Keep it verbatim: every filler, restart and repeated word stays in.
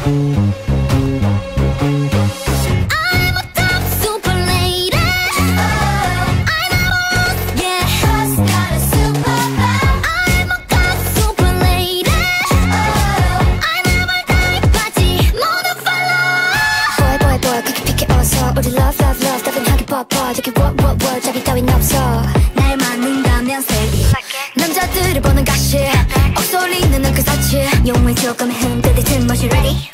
우리 love love love 답은 하긴 bappa 저기 what what what 자비 따윈 없어 날 만든다면 세기 남자들을 보는 가시 억소리는 그 사치 용의 jogeume heundeullil 틈없이 ready